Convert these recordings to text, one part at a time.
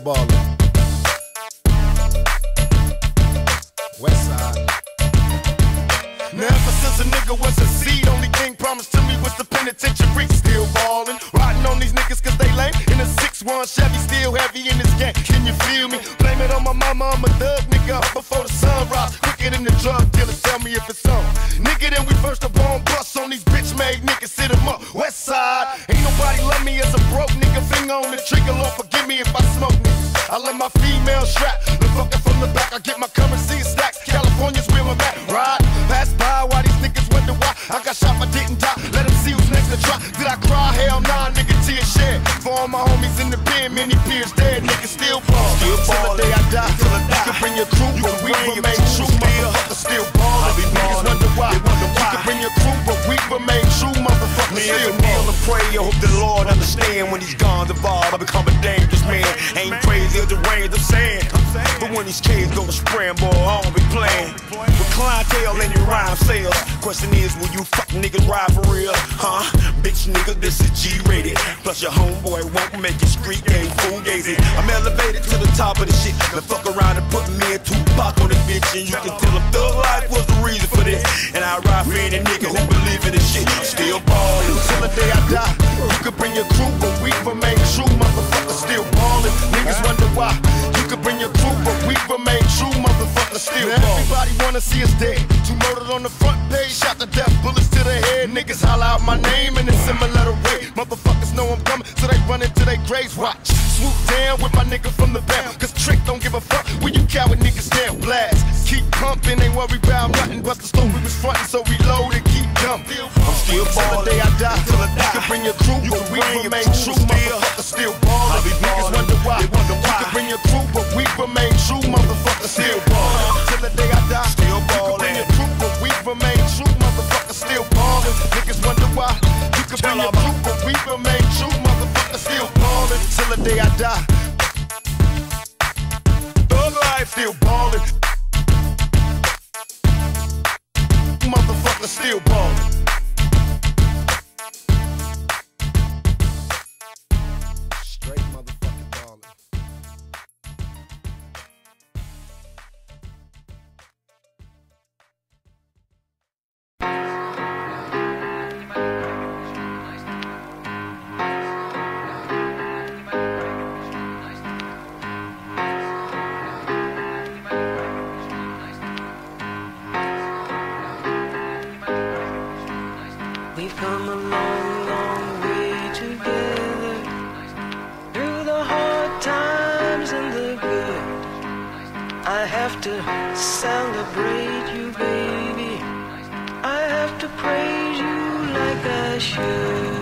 ballin'. Westside. Now ever since a nigga was a seed, only thing promised to me was the penitentiary. Still ballin', riding on these niggas cause they lame. In a 6-1 Chevy, still heavy in this game. Can you feel me? Blame it on my mama, I'm a thug nigga up before the sunrise. Quicker than the drug dealers, tell me if it's on. Nigga, then we first up on bus on these bitch-made niggas, sit 'em up. Westside, ain't nobody love me as a broke nigga. Finger on the trigger, Lord forgive me if I smoke niggas. I let my female strap, the fucker from the back. I get my currency in stacks. California's where I'm at. Ride, pass by while these niggas wonder why I got shot but didn't die. Let them see who's next to try. Did I cry? Hell nah, nigga, tear shed. For all my homies in the pen, many peers dead. Niggas still ball. Till the day I die. You can bring your crew, but we remain true. Motherfuckers still ballin'. Niggas wonder why. You can bring your crew, but we remain true. Motherfuckers still ballin'. Pray, I hope the Lord understand when he's gone evolved. I become a dangerous man. Ain't crazy of the range of sand. But when these kids go to spraying, boy, I don't be playing. With clientele and your rhyme sales. Question is, will you fuck niggas ride for real? Huh? Bitch nigga, this is G-rated. Plus your homeboy won't make it street game fugazi. I'm elevated to the top of the shit. Now fuck around and put me and Tupac on this bitch. And you can tell them thug life was the reason for this. And I ride for any nigga who believe in this shit. Still ballin'. Till the day I die. You can bring your crew, but we remain true. Motherfuckers still ballin'. Niggas wonder why. You can bring your crew, but we remain true. Motherfuckers still ballin'. Everybody wanna see us dead. 2 murdered on the front page, shot to death, bullets to the head. Niggas holler out my name in a similar way. Motherfuckers know I'm coming, so they run into their graves. Watch, swoop down with my nigga from the back. Cause Trick don't give a fuck when you coward niggas damn blast. Keep pumping, ain't worry about nothing. But the store we was frontin', so we load and keep dumping. I'm still ballin'. Till the day I die. You can bring your crew, but we remain true. Motherfuckers still ballin'. Niggas wonder why. You can bring your crew, but we remain true. Motherfuckers still ballin'. Till the day I die. Still You can bring ballin'. your crew, but we remain true. Motherfuckers still ballin'. Niggas wonder why. You can bring your crew, but we remain true. Motherfuckers still ballin'. Till the day I die. Thug life still ballin'. Motherfuckers still ballin'. Straight motherfucking ballin'. We've come a long, long way together, through the hard times and the good. I have to celebrate you, baby. I have to praise you like I should.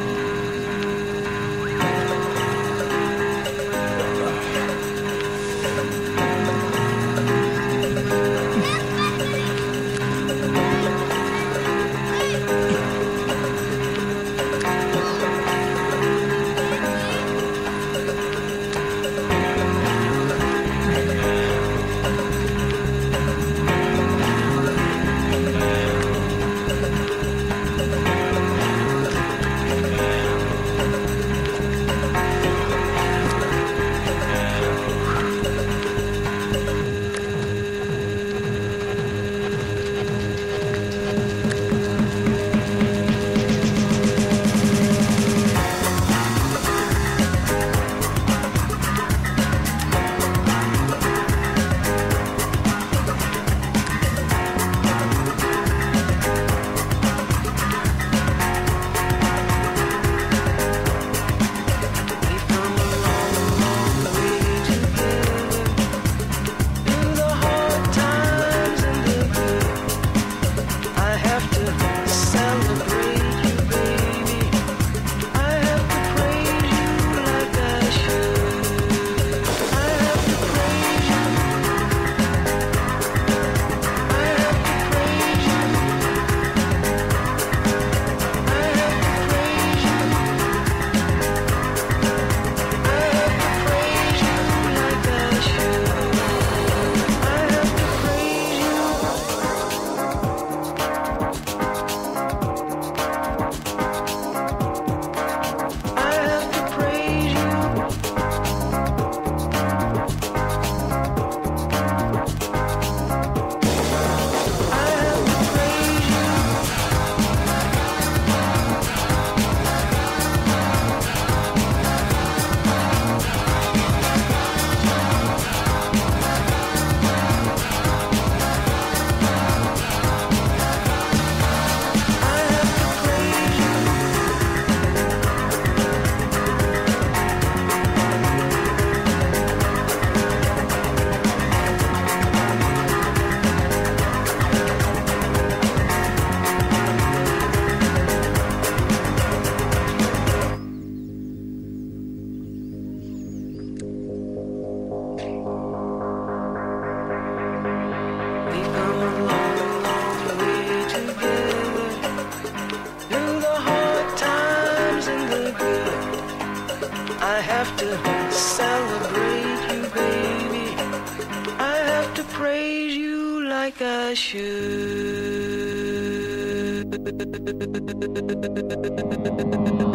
like I should.